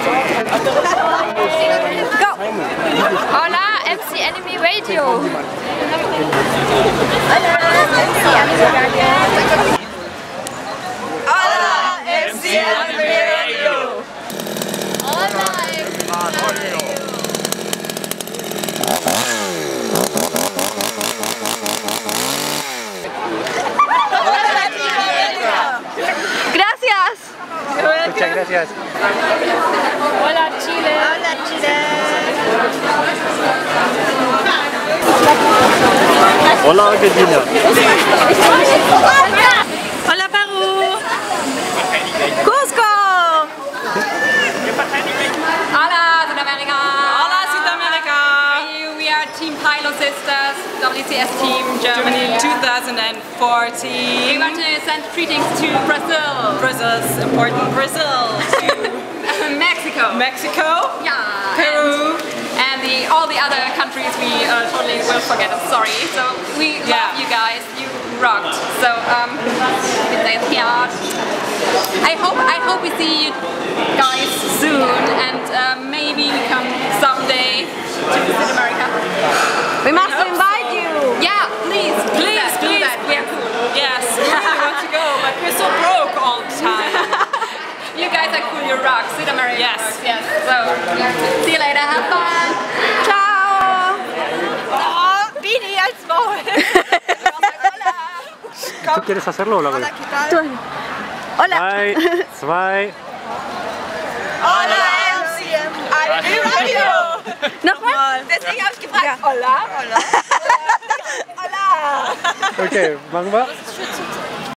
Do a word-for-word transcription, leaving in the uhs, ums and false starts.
Go! Hola, M C Anime Radio! Hola, M C Anime Radio! Hola, M C Anime Radio! Hola, M C Anime Radio! Gracias. Muchas gracias. Hola Chile. Hola Chile. Hola Argentina. Hola Perú. Cusco. Hola Südamerika. Hola Südamerika. We are Team Pilo Sisters, W C S Team Germany. twenty fourteen. We want to send greetings to Brazil. Brazil's important. Brazil. Mexico. Mexico. Yeah. Peru. And, and the, all the other countries we uh, totally will forget. I'm sorry. So we Yeah. love you guys. You rocked. So um, I hope I hope we see you guys soon, and uh, maybe we come someday to visit America. We must invite you! Yeah, please, do Please, that, do please. that. We are cool. Yes, we really want to go, but we're so broke all the time. You guys are cool. You rock. Sud America. Yes. Rocks, yes. So see you later. Have fun. Ciao! Oh, Bini als Maul. ¿Tú quieres hacerlo o lo hago yo? Tú. Hola! Drei, zwei. Hola M C Anime Radio. Nochmal? Deswegen habe ich gefragt. Hola. Hola. Hola. Okay, machen wir.